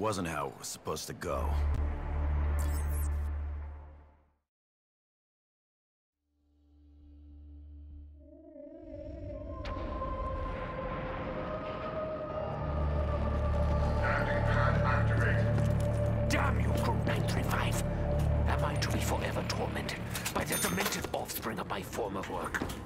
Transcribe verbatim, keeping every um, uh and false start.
wasn't how it was supposed to go. Damn you, Group nine three five! Am I to be forever tormented by the demented offspring of my former work?